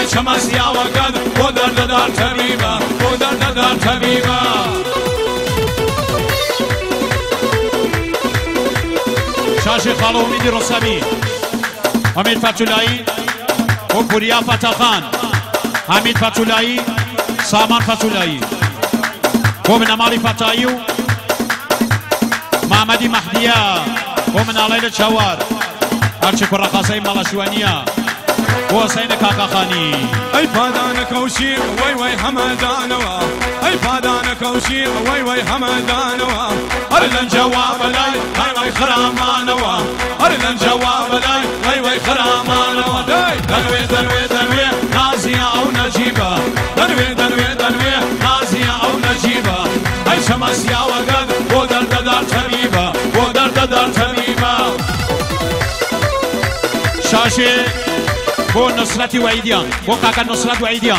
ئەی چەمەسیاوەکەت بۆ دەردەدار تەبیبە بۆ دەردەدار تەبیبە شاشی خاڵە ئومیدی ڕۆستەمی حەمید فەتولایی بۆ پوریا فەتەخان حەمید فەتولایی سامان فەتولایی بۆ منەماڵی فەتایی و محەممەدی مەحدیە بۆ مناڵەی لە چاوار هەرچی کوڕەقەسەی مەڵەشوەنیە بۆ حوسەینە کاکەخانی ئەی پادانە کەوشیر وەی وەی هەمەدانەوە ئەی پادانە کەوشیر وەی وەی هەمەدانەوە هەر لەنجەوا بەلای وەی وەی خرامانەوە هەر لەنجەوا بەلای وەی وەی خرامانەوە دەنوێ دەنوێ دەنوێ نازیە ئەو نەجیبە دەنوێ دەنوێ دەنوێ نازیە ئەو نەجیبە ئەی شەمەسیاوەگەت بۆ دەردەدار تەبیبە بۆ دەردەدار تەبیبە شاشێ بۆ نوسرەتی وەیدیان بۆ کاکە نوسرەت وەیدیان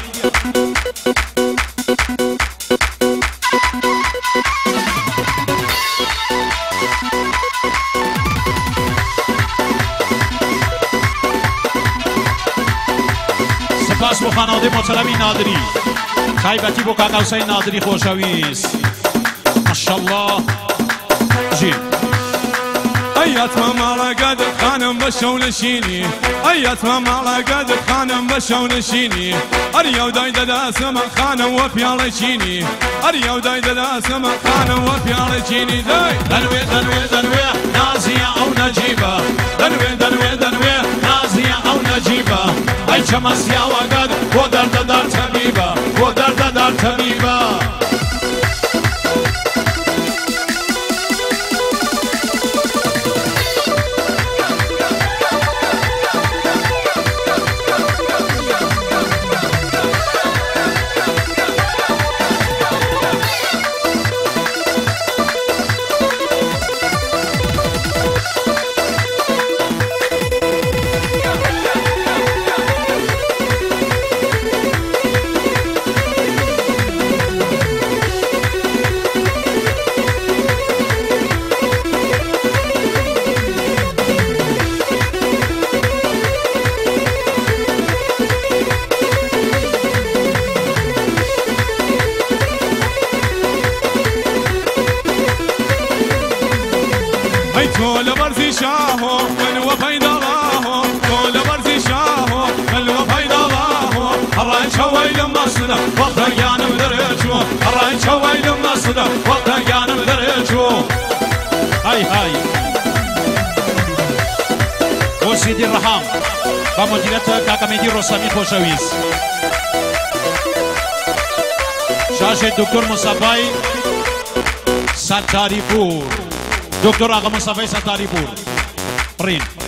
سپاس بۆ خانەوادەی مۆچەلەمی نادری تایبەتی بۆ کاکە حوسەین نادری خۆشەویست ماشەڵڵا ژین ئەیەتمە ماڵەگەت خانم بە شەو نشینی ئەیەتمە ماڵەگەت خانم بە شەو نشینی هەر یەودای دەداسمە خانم وە پیاڵە چینی هەر یەودای دەداسمە خانم وە پیاڵە چینی دەی دەنوێ دەنوێ دەنوێ نازیە ئەو نەجیبە دەنوێ دەنوێ دەنوێ نازیە ئەو نەجیبە ئەی چەمەسیاوەگەت بۆ دەردەدار تەبیبە بۆ دەردەدار تەبیبە تۆ لە بەرزی شاهۆ من وەفەی دەڵاهۆ تۆ لە بەرزی شاهۆ من وەفەی دەڵاهۆ هەڕای چەوەی لە مەسدە وەختە گیانم دەرێچوە هەڕای چەوەی لە مەسدە وەختە گیانم دەرێچوە های های بۆ سیدی ڕەحام بە مدیرەتە کاکە مێدی ڕۆستەمی خۆشەویست شاشێ دکتۆر موسەفای سەتاری پوور دکتۆر ئاغا موسەفای سەتاری پوور ڕین